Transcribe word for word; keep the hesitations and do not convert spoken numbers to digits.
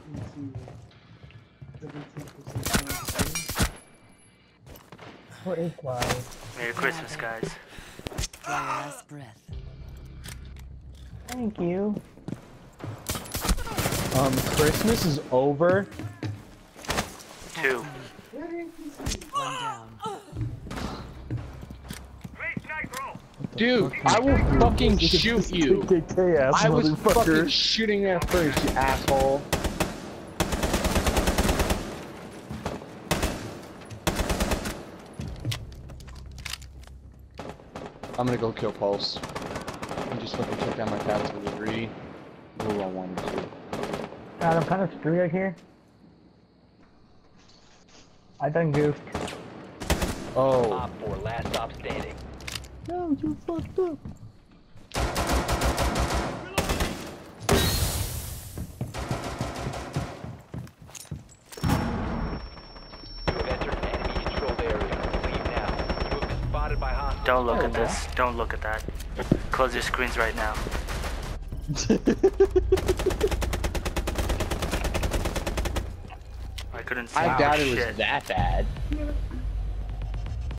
What is wild? Merry Christmas, guys. Last breath. Thank you. Um, Christmas is over. Two. One down. Dude, I will fucking shoot you. K K K ass I was fucking motherfucker. shooting there first, you asshole. I'm gonna go kill Pulse. And just fucking check down my tablets with a three. Ooh, I wanted to. God, I'm kind of screwed right here. I done goofed. Oh. Op four, last stop standing. No, you fucked up. You have entered an enemy controlled area. Leave now. You have been spotted by hostiles. Don't look at this. Don't look at that. Close your screens right now. I couldn't see I doubt it shit. was that bad.